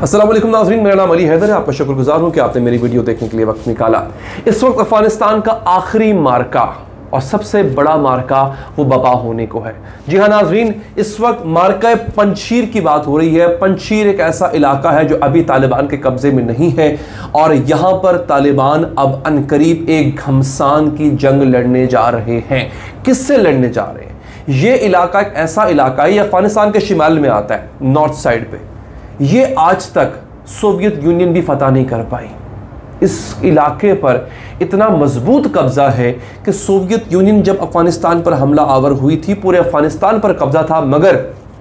अस्सलाम वालेकुम नाज़रीन, मेरा नाम अली हैदर है। आपका शुक्रगुजार हूं कि आपने मेरी वीडियो देखने के लिए वक्त निकाला। इस वक्त अफगानिस्तान का आखिरी मार्का और सबसे बड़ा मार्का वो बपा होने को है। जी हाँ नाज़रीन, इस वक्त मार्का पंजशीर की बात हो रही है। पंजशीर एक ऐसा इलाका है जो अभी तालिबान के कब्जे में नहीं है और यहाँ पर तालिबान अब अनकरीब एक घमसान की जंग लड़ने जा रहे हैं। किससे लड़ने जा रहे हैं? ये इलाका एक ऐसा इलाका है, ये अफगानिस्तान के शिमाल में आता है, नॉर्थ साइड पे। ये आज तक सोवियत यूनियन भी फतह नहीं कर पाई। इस इलाके पर इतना मजबूत कब्जा है कि सोवियत यूनियन जब अफगानिस्तान पर हमला आवर हुई थी, पूरे अफगानिस्तान पर कब्जा था, मगर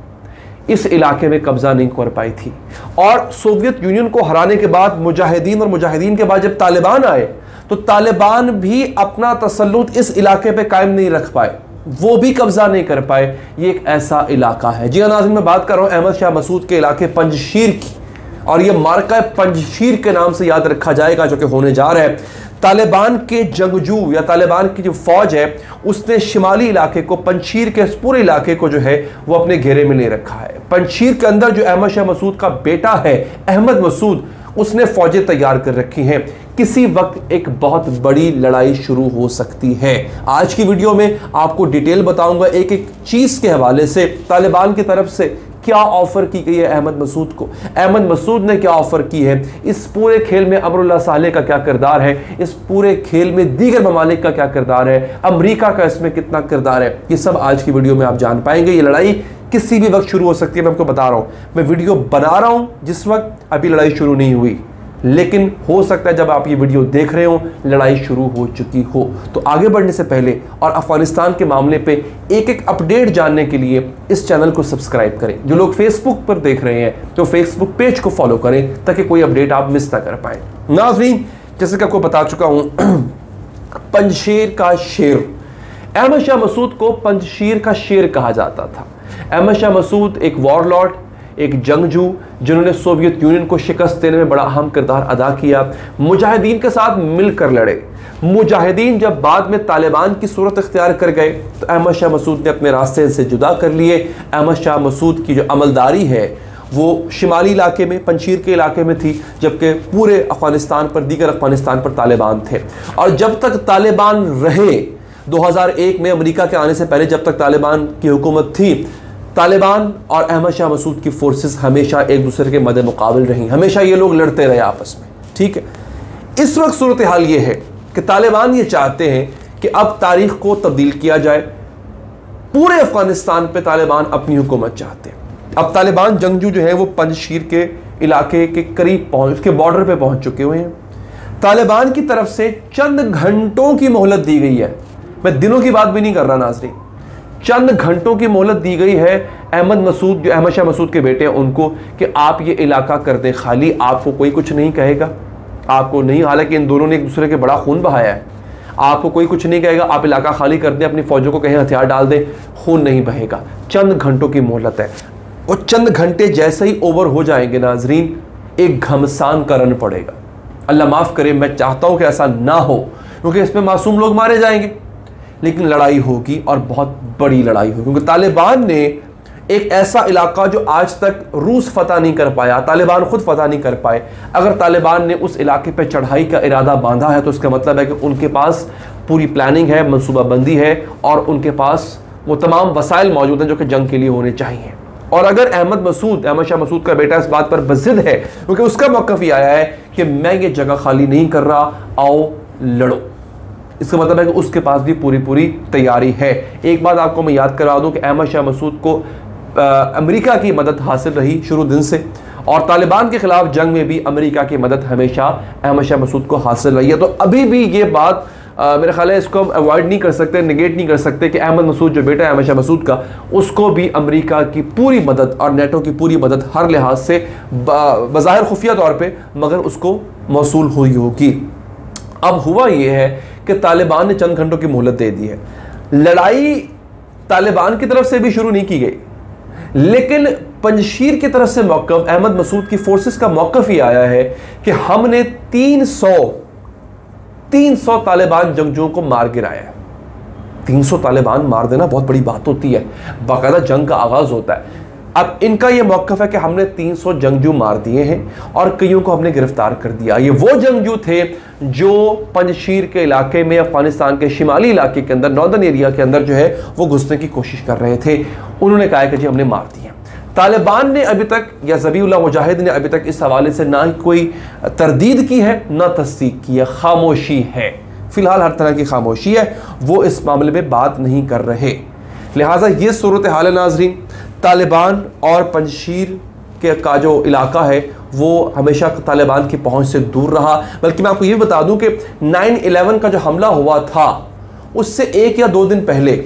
इस इलाके में कब्जा नहीं कर पाई थी। और सोवियत यूनियन को हराने के बाद मुजाहिदीन और मुजाहिदीन के बाद जब तालिबान आए तो तालिबान भी अपना तसल्लुत इस इलाके पे कायम नहीं रख पाए, वो भी कब्जा नहीं कर पाए। ये एक ऐसा इलाका है। जी नाज़रीन, मैं बात कर रहा हूं अहमद शाह मसूद के इलाके पंजशीर की, और ये मार्का पंजशीर के नाम से याद रखा जाएगा जो कि होने जा रहा है। तालिबान के जंगजू या तालिबान की जो फौज है उसने शिमाली इलाके को, पंजशीर के पूरे इलाके को जो है वो अपने घेरे में ले रखा है। पंजशीर के अंदर जो अहमद शाह मसूद का बेटा है अहमद मसूद, उसने फौजें तैयार कर रखी हैं। किसी वक्त एक बहुत बड़ी लड़ाई शुरू हो सकती है। आज की वीडियो में आपको डिटेल बताऊंगा एक एक चीज के हवाले से। तालिबान की तरफ से क्या ऑफर की गई है अहमद मसूद को, अहमद मसूद ने क्या ऑफर की है, इस पूरे खेल में अमरुल्लाह सालेह का क्या किरदार है, इस पूरे खेल में दीगर ममालिक का क्या किरदार है, अमेरिका का इसमें कितना किरदार है, ये सब आज की वीडियो में आप जान पाएंगे। ये लड़ाई किसी भी वक्त शुरू हो सकती है, मैं आपको बता रहा हूं। मैं वीडियो बना रहा हूं जिस वक्त अभी लड़ाई शुरू नहीं हुई, लेकिन हो सकता है जब आप ये वीडियो देख रहे हो लड़ाई शुरू हो चुकी हो। तो आगे बढ़ने से पहले और अफगानिस्तान के मामले पे एक एक अपडेट जानने के लिए इस चैनल को सब्सक्राइब करें। जो लोग फेसबुक पर देख रहे हैं तो फेसबुक पेज को फॉलो करें ताकि कोई अपडेट आप मिस ना कर पाए। नाज़रीन, जैसे कि आपको बता चुका हूं, पंजशीर का शेर, अहमद शाह मसूद को पंजशीर का शेर कहा जाता था। अहमद शाह मसूद एक वॉरलॉर्ड, एक जंगजू जिन्होंने सोवियत यूनियन को शिकस्त देने में बड़ा अहम किरदार अदा किया। मुजाहिदीन के साथ मिलकर लड़े। मुजाहिदीन जब बाद में तालिबान की सूरत इख्तियार कर गए तो अहमद शाह मसूद ने अपने रास्ते से जुदा कर लिए। अहमद शाह मसूद की जो अमलदारी है वो शिमाली इलाके में, पंजशीर के इलाके में थी, जबकि पूरे अफगानिस्तान पर, दीगर अफगानिस्तान पर तालिबान थे। और जब तक तालिबान रहे, 2001 में अमेरिका के आने से पहले जब तक तालिबान की हुकूमत थी, तालिबान और अहमद शाह मसूद की फोर्सेस हमेशा एक दूसरे के मद्दे मुकाबिल रहीं। हमेशा ये लोग लड़ते रहे आपस में, ठीक है। इस वक्त सूरत हाल ये है कि तालिबान ये चाहते हैं कि अब तारीख को तब्दील किया जाए। पूरे अफगानिस्तान पे तालिबान अपनी हुकूमत चाहते हैं। अब तालिबान जंगजू जो है वो पंजशीर के इलाके के करीब पहुंच, उसके बॉर्डर पे पहुंच चुके हुए हैं। तालिबान की तरफ से चंद घंटों की मोहलत दी गई है। मैं दिनों की बात भी नहीं कर रहा नाज़रीन, चंद घंटों की मोहलत दी गई है अहमद मसूद, जो अहमद शाह मसूद के बेटे हैं, उनको कि आप ये इलाका कर दें खाली, आपको कोई कुछ नहीं कहेगा, आपको नहीं। हालांकि इन दोनों ने एक दूसरे के बड़ा खून बहाया है। आपको कोई कुछ नहीं कहेगा, आप इलाका खाली कर दें, अपनी फौजों को कहीं हथियार डाल दें, खून नहीं बहेगा। चंद घंटों की मोहलत है। वो चंद घंटे जैसे ही ओवर हो जाएंगे नाजरीन, एक घमसान का रन पड़ेगा। अल्लाह माफ़ करे, मैं चाहता हूँ कि ऐसा ना हो, क्योंकि इसमें मासूम लोग मारे जाएंगे, लेकिन लड़ाई होगी और बहुत बड़ी लड़ाई होगी। क्योंकि तालिबान ने एक ऐसा इलाका जो आज तक रूस फतह नहीं कर पाया, तालिबान खुद फतह नहीं कर पाए, अगर तालिबान ने उस इलाके पर चढ़ाई का इरादा बांधा है तो इसका मतलब है कि उनके पास पूरी प्लानिंग है, मनसूबाबंदी है और उनके पास वो तमाम वसाइल मौजूद हैं जो कि जंग के लिए होने चाहिए। और अगर अहमद शाह मसूद का बेटा इस बात पर बज़िद है, क्योंकि उसका मौक़िफ़ ये आया है कि मैं ये जगह खाली नहीं कर रहा, आओ लड़ो, इसका मतलब है कि उसके पास भी पूरी तैयारी है। एक बात आपको मैं याद करा दूं कि अहमद शाह मसूद को अमेरिका की मदद हासिल रही शुरू दिन से, और तालिबान के खिलाफ जंग में भी अमेरिका की मदद हमेशा अहमद शाह मसूद को हासिल रही है। तो अभी भी ये बात मेरा ख्याल है इसको हम अवॉइड नहीं कर सकते, निगेट नहीं कर सकते कि अहमद मसूद जो बेटा है अहमद शाह मसूद का, उसको भी अमेरिका की पूरी मदद और नेटो की पूरी मदद हर लिहाज से बज़ाहिर खुफिया तौर पर मगर उसको मौसूल हुई होगी। अब हुआ ये है कि तालिबान ने चंद घंटों की मोहलत दे दी है। लड़ाई तालिबान की तरफ से भी शुरू नहीं की गई, लेकिन पंजशीर की तरफ से मौक़िफ़, अहमद मसूद की फोर्सेस का मौक़िफ़ ये आया है कि हमने 300 तालिबान जंगजुओं को मार गिराया है। 300 तालिबान मार देना बहुत बड़ी बात होती है, बाकायदा जंग का आगाज़ होता है। अब इनका यह मौक़िफ़ है कि हमने 300 जंगजू मार दिए हैं और कईयों को हमने गिरफ्तार कर दिया। ये वो जंगजू थे जो पंजशीर के इलाके में, अफगानिस्तान के शिमाली इलाके के अंदर, नॉर्दर्न एरिया के अंदर जो है वो घुसने की कोशिश कर रहे थे। उन्होंने कहा कि जी हमने मार दिए। तालिबान ने अभी तक, या ज़बीहुल्लाह मुजाहिद ने अभी तक इस हवाले से ना ही कोई तरदीद की है ना तस्दीक की है, खामोशी है। फिलहाल हर तरह की खामोशी है, वो इस मामले में बात नहीं कर रहे। लिहाजा ये सूरत हाल है नाज़रीन। तालिबान और पंजशीर के का जो इलाका है वो हमेशा तालिबान की पहुंच से दूर रहा। बल्कि मैं आपको ये बता दूं कि 9/11 का जो हमला हुआ था उससे 1 या 2 दिन पहले,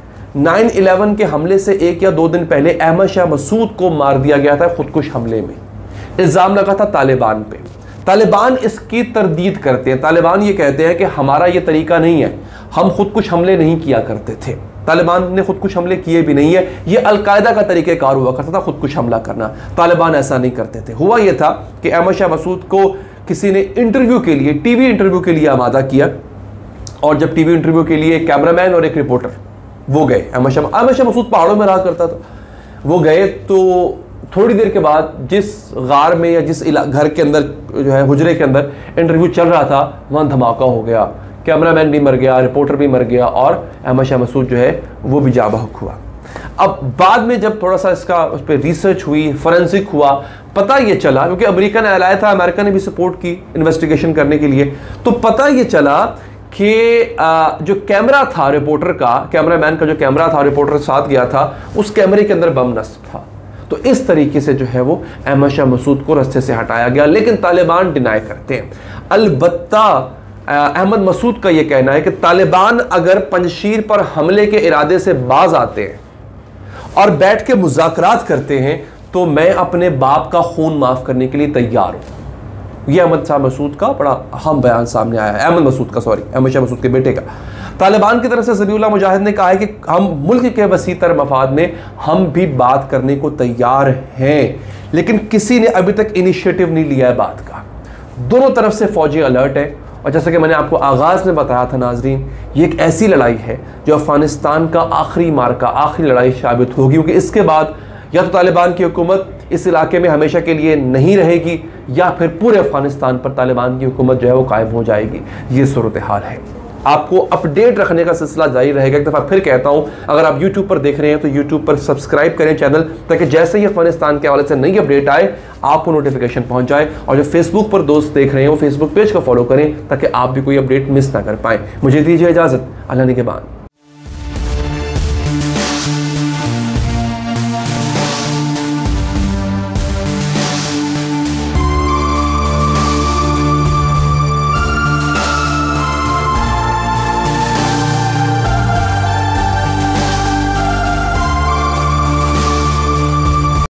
9/11 के हमले से 1 या 2 दिन पहले अहमद शाह मसूद को मार दिया गया था खुदकुश हमले में। इल्ज़ाम लगा था तालिबान पे। तालिबान इसकी तरदीद करते हैं। तालिबान ये कहते हैं कि हमारा ये तरीका नहीं है, हम खुदकुश हमले नहीं किया करते थे। तालिबान ने खुदकुश हमले किए भी नहीं है, ये अलकायदा का तरीक़ेकार हुआ करता था खुदकुश हमला करना। तालिबान ऐसा नहीं करते थे। हुआ ये था कि अहमद शाह मसूद को किसी ने इंटरव्यू के लिए, टीवी इंटरव्यू के लिए आमादा किया, और जब टीवी इंटरव्यू के लिए एक कैमरामैन और एक रिपोर्टर वो गए, अहमद शाह मसूद पहाड़ों में रहा करता था, वो गए तो थोड़ी देर के बाद जिस गार में या जिस घर के अंदर जो है हुजरे के अंदर इंटरव्यू चल रहा था वहाँ धमाका हो गया। कैमरामैन भी मर गया, रिपोर्टर भी मर गया और अहमद शाह मसूद जो है वो भी जाबहक हुआ। अब बाद में जब थोड़ा सा इसका उस पर रिसर्च हुई, फॉरेंसिक हुआ, पता ये चला, क्योंकि अमेरिका ने ऐलाया था, अमेरिका ने भी सपोर्ट की इन्वेस्टिगेशन करने के लिए, तो पता ये चला कि जो कैमरा था रिपोर्टर का, कैमरामैन का जो कैमरा था रिपोर्टर के साथ गया था, उस कैमरे के अंदर बम नस्ब था। तो इस तरीके से जो है वो अहमद शाह मसूद को रास्ते से हटाया गया। लेकिन तालिबान डिनाई करते हैं। अलबत्ता अहमद मसूद का यह कहना है कि तालिबान अगर पंजशीर पर हमले के इरादे से बाज आते हैं और बैठ के मुज़ाकरात करते हैं तो मैं अपने बाप का खून माफ़ करने के लिए तैयार हूँ। यह अहमद शाह मसूद का बड़ा अहम बयान सामने आया है, अहमद शाह मसूद के बेटे का। तालिबान की तरफ से ज़बीहुल्लाह मुजाहिद ने कहा है कि हम मुल्क के वसीतर मफाद में हम भी बात करने को तैयार हैं, लेकिन किसी ने अभी तक इनिशिएटिव नहीं लिया है बात का। दोनों तरफ से फौजी अलर्ट है, और जैसे कि मैंने आपको आगाज़ में बताया था नाजरीन, ये एक ऐसी लड़ाई है जो अफ़गानिस्तान का आखिरी मार्का, आखिरी लड़ाई साबित होगी, क्योंकि इसके बाद या तो तालिबान की हुकूमत इस इलाके में हमेशा के लिए नहीं रहेगी या फिर पूरे अफ़गानिस्तान पर तालिबान की हुकूमत जो है वो कायम हो जाएगी। ये सूरत हाल है। आपको अपडेट रखने का सिलसिला जारी रहेगा। एक दफ़ा फिर कहता हूँ, अगर आप YouTube पर देख रहे हैं तो YouTube पर सब्सक्राइब करें चैनल, ताकि जैसे ही अफगानिस्तान के हवाले से नई अपडेट आए आपको नोटिफिकेशन पहुँच जाए। और जो फेसबुक पर दोस्त देख रहे हैं वो फेसबुक पेज को फॉलो करें ताकि आप भी कोई अपडेट मिस ना कर पाएँ। मुझे दीजिए इजाज़त। अल्लाह निगहबान।